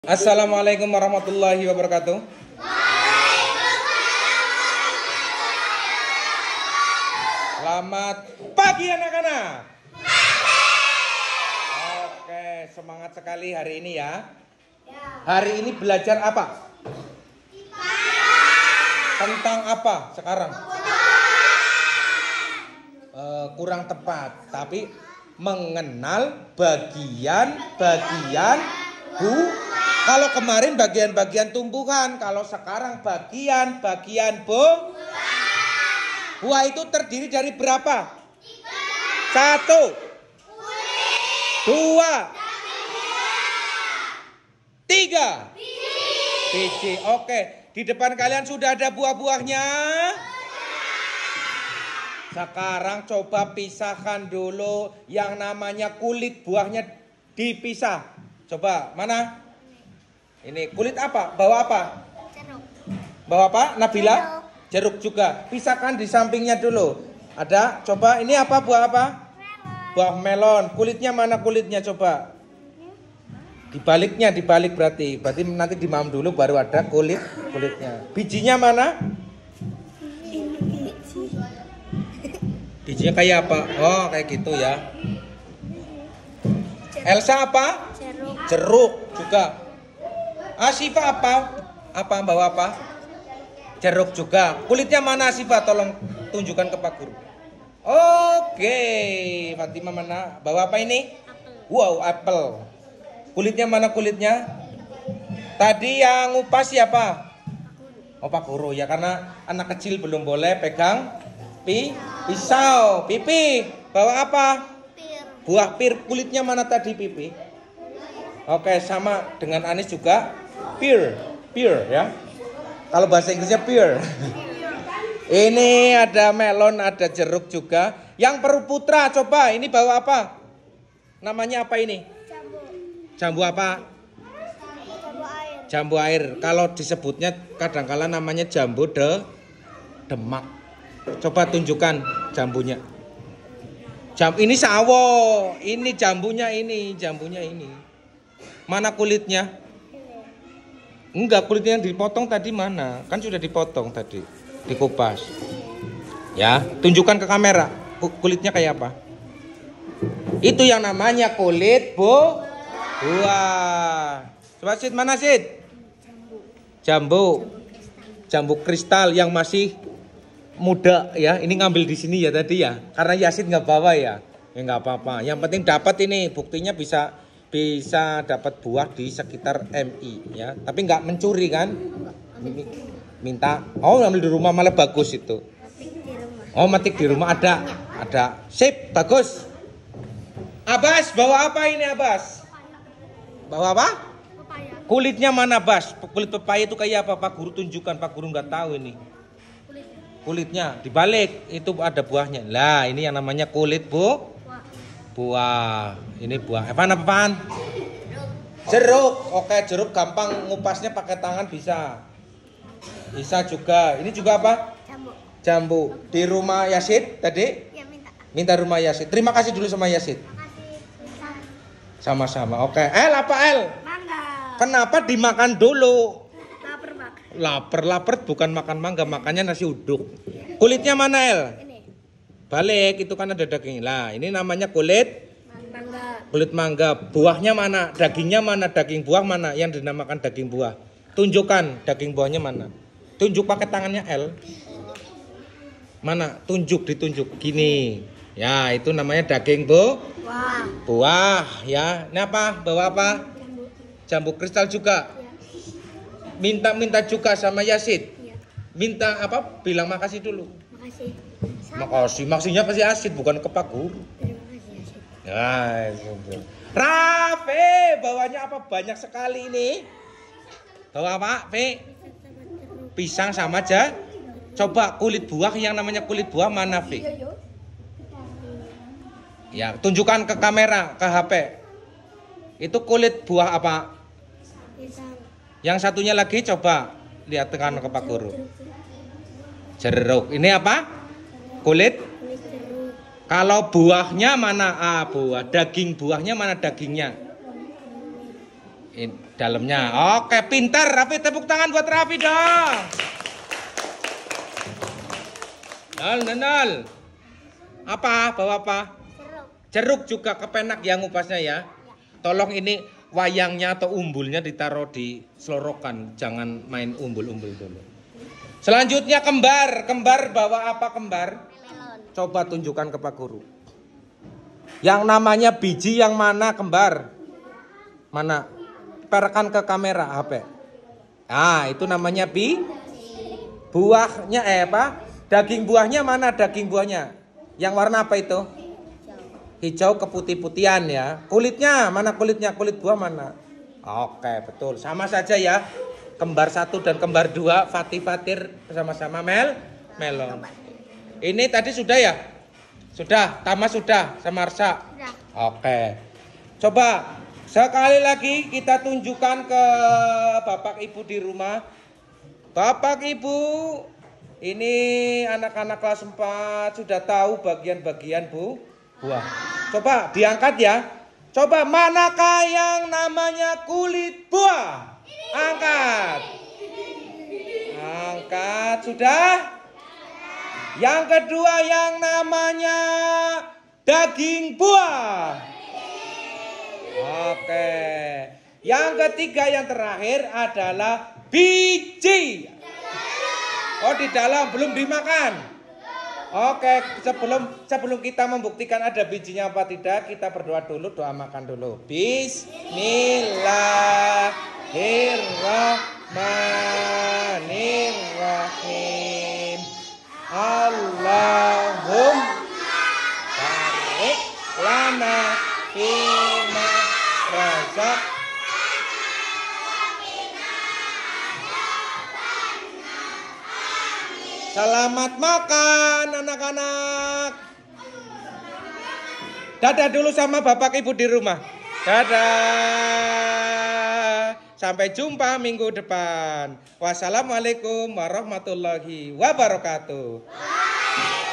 Assalamualaikum warahmatullahi wabarakatuh. Selamat pagi anak-anak. Oke, semangat sekali hari ini ya. Hari ini belajar apa? Tentang apa sekarang? Kurang tepat, tapi mengenal bagian-bagian Kalau kemarin bagian-bagian tumbuhan, kalau sekarang bagian-bagian buah itu terdiri dari berapa? 1, 2, 3 biji. Oke, di depan kalian sudah ada buah-buahnya. Sekarang coba pisahkan dulu yang namanya kulit buahnya, dipisah. Coba, mana? Ini kulit apa? Bawa apa? Jeruk. Bawa apa? Nabila? Jeruk juga. Pisahkan di sampingnya dulu. Ada? Coba, ini apa? Buah apa? Melon. Buah melon. Kulitnya mana kulitnya? Coba. Dibaliknya, dibalik berarti. Berarti nanti dimam dulu baru ada kulitnya. Bijinya mana? Bijinya kayak apa? Oh, kayak gitu ya. Elsa apa? Jeruk. Jeruk juga. Asifa apa? Apa bawa apa? Jeruk juga. Kulitnya mana Asifa? Tolong tunjukkan ke Pak Guru. Oke, Fatima mana? Bawa apa ini? Apel. Wow, apel. Kulitnya mana kulitnya? Tadi yang ngupas siapa? Oh, Pak Guru ya, karena anak kecil belum boleh pegang pisau. Pipi, bawa apa? Pir. Buah pir. Kulitnya mana tadi Pipi? Oke, sama dengan Anis juga. Pear ya. Kalau bahasa Inggrisnya pear. Ini ada melon, ada jeruk juga. Yang Peru Putra, coba ini bawa apa? Namanya apa ini? Jambu. Jambu apa? Jambu air. Jambu air. Kalau disebutnya kadangkala namanya jambu demak. Coba tunjukkan jambunya. Ini sawo. Ini jambunya ini. Mana kulitnya? Enggak, kulitnya yang dipotong tadi mana? Kan sudah dipotong tadi, dikupas. Ya, tunjukkan ke kamera. Kulitnya kayak apa? Itu yang namanya kulit buah. Coba Sid, mana Sid? Jambu. Jambu kristal yang masih muda ya. Ini ngambil di sini ya tadi ya. Karena Yasid nggak bawa ya. Ya nggak apa-apa. Yang penting dapat ini, buktinya bisa dapat buah di sekitar MI ya, tapi nggak mencuri kan, minta ambil di rumah malah bagus itu. Metik di rumah ada sip, bagus. Abbas bawa apa ini Abbas? Bawa apa? Pepaya. Kulitnya mana Bas? Kulit pepaya itu kayak apa? Pak Guru tunjukkan, Pak Guru nggak tahu ini. Kulitnya dibalik itu ada buahnya. Lah ini yang namanya kulit buah. Ini buah. Apaan? Jeruk. Oke, jeruk gampang ngupasnya pakai tangan bisa. Bisa juga. Ini juga apa? Jambu. Di rumah Yasid tadi? Ya minta. Minta rumah Yasid. Terima kasih dulu sama Yasid. Makasih. Sama-sama. Oke. Apa El? Mangga. Kenapa dimakan dulu? Lapar, Pak. Lapar bukan makan mangga, makannya nasi uduk. Kulitnya mana El? Ini. Balik, itu kan ada daging. Lah, ini namanya kulit Mangga. mangga. Buahnya mana? Dagingnya mana? Daging buah mana yang dinamakan daging buah? Tunjukkan daging buahnya mana? Tunjuk pakai tangannya L. Mana? Ditunjuk. Gini. Ya, itu namanya daging Wah. buah. Ya, ini apa? Bawa apa? Jambu kristal juga. Minta juga sama Yasid. Iya. Minta apa? Bilang makasih dulu. Makasih. Maksudnya pasti Asid, bukan ke Pak Guru. Terima kasih, Asyik. Nah, itu. Rafe, bawanya apa? Banyak sekali ini. Bawa apa, Fe? Pisang sama aja. Coba kulit buah yang namanya kulit buah mana, Fe? Ya, tunjukkan ke kamera, ke HP. Itu kulit buah apa? Pisang. Yang satunya lagi coba lihat tekan ke Pak Guru. Jeruk. Ini apa? Kulit. Kulit jeruk. Kalau buahnya mana? Buah. Daging buahnya mana dagingnya? dalamnya. Oke, pintar Raffi, tepuk tangan buat Raffi dong. Nol. Apa? Bawa apa? Jeruk juga kepenak ya ngupasnya ya. Tolong ini wayangnya atau umbulnya ditaruh di selorokan, jangan main umbul-umbul dulu. Selanjutnya kembar. Kembar bawa apa kembar? Melon. Coba tunjukkan ke Pak Guru. Yang namanya biji yang mana kembar? Mana? Perkan ke kamera HP. Ah, itu namanya buahnya apa? Daging buahnya mana daging buahnya? Yang warna apa itu? Hijau keputih-putihan ya. Kulitnya mana kulitnya? Kulit buah mana? Oke, betul. Sama saja ya. Kembar 1 dan kembar 2 Fatih Fatir sama-sama melon. Ini tadi sudah ya? Sudah, Tama sudah sama Arsa. Sudah. Oke. Coba sekali lagi kita tunjukkan ke Bapak Ibu di rumah. Bapak Ibu, ini anak-anak kelas 4 sudah tahu bagian-bagian buah. Coba diangkat ya. Coba manakah yang namanya kulit buah? Angkat. Angkat sudah. Yang kedua yang namanya daging buah. Oke. Yang ketiga yang terakhir adalah biji. Oh, di dalam belum dimakan. Oke, sebelum kita membuktikan ada bijinya apa tidak, kita berdoa dulu, doa makan dulu. Bismillahirrahmanirrahim. Allahumma barik lana fima razaq. Selamat makan anak-anak. Dadah dulu sama Bapak Ibu di rumah. Dadah. Sampai jumpa minggu depan. Wassalamualaikum warahmatullahi wabarakatuh.